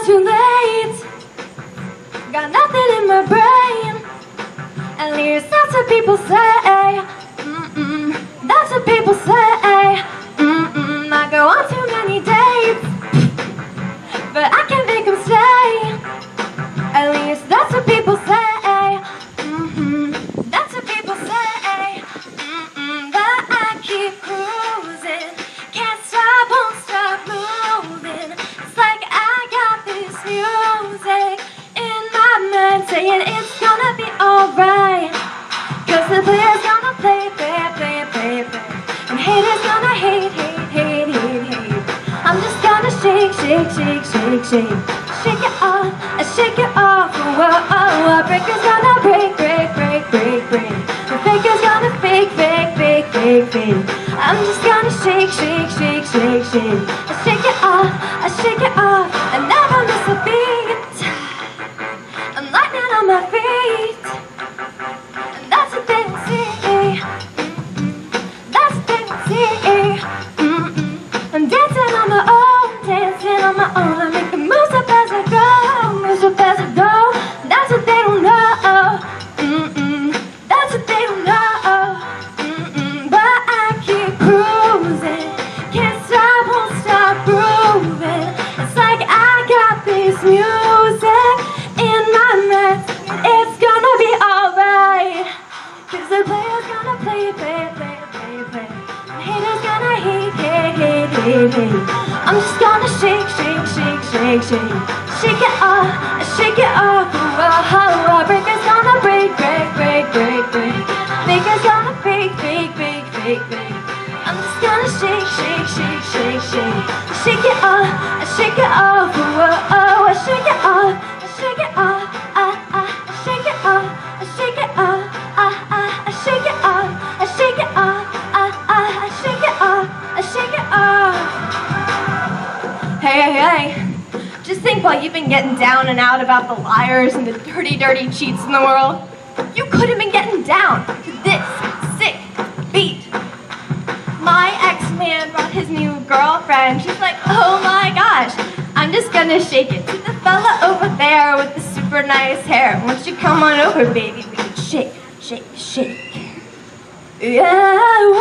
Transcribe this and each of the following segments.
too late. Got nothing in my brain. At least that's what people say. That's what people say. I go on too many dates, but I can't make them stay. At least that's what people say. That's what people say. But I keep cruising, can't stop, won't stop moving. It's like I got this music in my mind saying it's gonna be alright. Cause the player's gonna play, play, play, play, play. And haters gonna hate, hate, hate, hate, hate. I'm just gonna shake, shake, shake, shake, shake. Shake it off, shake it off. Whoa, breaker's gonna break, break, break, break, break. The faker's gonna fake, fake, fake, fake, fake. I'm just gonna shake, shake, shake, shake, shake. I shake it off, I shake it off. I never miss a beat. I'm lightning on my feet. And that's what they will see. That's what they will see. I'm dancing on my own, dancing on my own. I make the moves up as I go, moves up as I go. That's what they don't know. That's what they don't know. But I keep cruising, can't stop, won't stop grooving. It's like I got this music in my mind. It's gonna be alright. Cause the player's gonna play, play, play, play, play. The haters gonna hate, hate, hate, hate, hate. I'm just gonna shake, shake, shake, shake, shake. Shake it off, shake it off. Whoa, breaker's gonna break, break, break, break, break. Faker's gonna fake, fake, fake, fake, fake. I'm just gonna shake, shake, shake, shake, shake. Shake it off, shake it off. Whoa, shake it off, shake it off. Shake it off, shake it off. Shake it off, shake it off. Shake it off, shake it off. Hey, hey, hey. Just think while you've been getting down and out about the liars and the dirty, dirty cheats in the world, you could have been getting down to this sick beat. My ex-man brought his new girlfriend. She's like, oh my gosh, I'm just gonna shake it to the fella over there with the super nice hair. Why don't you come on over, baby? We can shake, shake, shake. Yeah,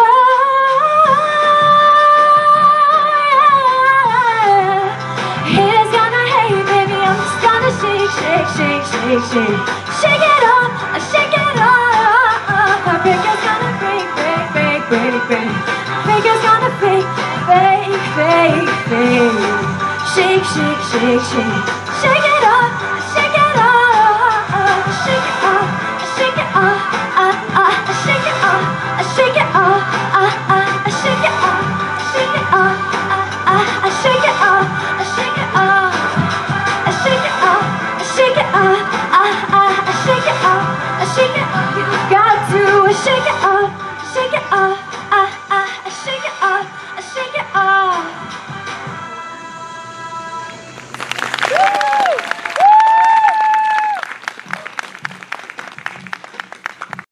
haters gonna hate, baby. I'm just gonna shake, shake, shake, shake, shake. Shake it off, shake it off. Our breaker's gonna break, break, break, break, break. Faker's gonna fake, fake, fake, fake. Shake, shake, shake, shake. Shake it off, shake it off. Shake it off, shake it off. Shake it off, shake it off. Shake it off, shake it off. Shake it off, shake it off. Shake it off, shake it off. Shake it off, shake it off. You got to shake it off, shake it off.